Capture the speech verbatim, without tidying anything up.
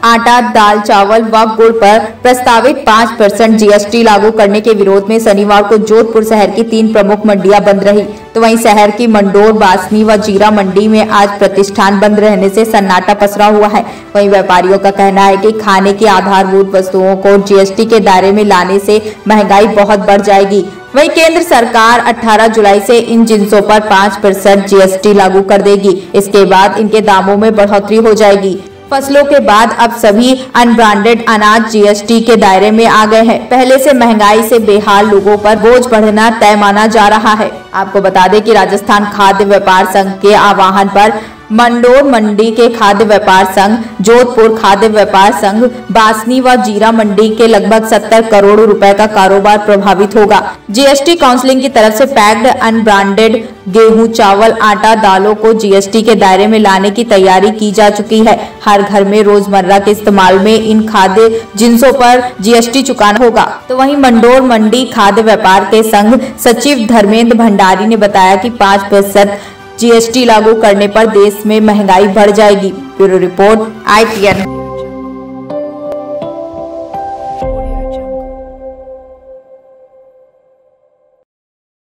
आटा, दाल, चावल व गुड़ पर प्रस्तावित पाँच परसेंट जीएसटी लागू करने के विरोध में शनिवार को जोधपुर शहर की तीन प्रमुख मंडियां बंद रही। तो वहीं शहर की मंडोर, बासनी व जीरा मंडी में आज प्रतिष्ठान बंद रहने से सन्नाटा पसरा हुआ है। वहीं व्यापारियों का कहना है कि खाने की आधारभूत वस्तुओं को जीएसटी के दायरे में लाने से महंगाई बहुत बढ़ जाएगी। वहीं केंद्र सरकार अठारह जुलाई से इन जिन्सों पर पाँच परसेंट जीएसटी लागू कर देगी। इसके बाद इनके दामों में बढ़ोतरी हो जाएगी। फसलों के बाद अब सभी अनब्रांडेड अनाज जीएसटी के दायरे में आ गए हैं। पहले से महंगाई से बेहाल लोगों पर बोझ बढ़ना तय माना जा रहा है। आपको बता दें कि राजस्थान खाद्य व्यापार संघ के आह्वान पर मंडोर मंडी के खाद्य व्यापार संघ, जोधपुर खाद्य व्यापार संघ, बासनी व जीरा मंडी के लगभग सत्तर करोड़ रुपए का कारोबार प्रभावित होगा। जीएसटी काउंसिलिंग की तरफ से पैक्ड अनब्रांडेड गेहूं, चावल, आटा, दालों को जीएसटी के दायरे में लाने की तैयारी की जा चुकी है। हर घर में रोजमर्रा के इस्तेमाल में इन खाद्य जिन्सों पर जीएसटी चुकाना होगा। तो वहीं मंडोर मंडी खाद्य व्यापार के संघ सचिव धर्मेंद्र भंडारी ने बताया कि पाँच प्रतिशत जीएसटी लागू करने पर देश में महंगाई बढ़ जाएगी। Bureau report I T N.